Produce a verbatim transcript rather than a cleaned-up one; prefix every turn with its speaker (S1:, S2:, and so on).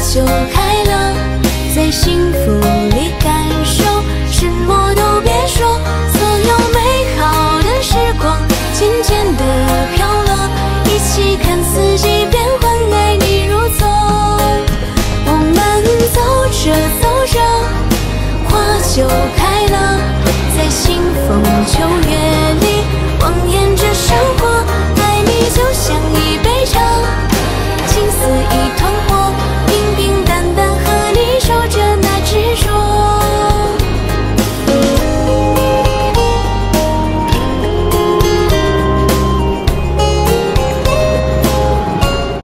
S1: 就开了，在幸福里感受，什么都别说，所有美好的时光渐渐地飘落，一起看四季变换，爱你如踪。我们走着走着，花就开了，在清风秋月里，望眼着生活。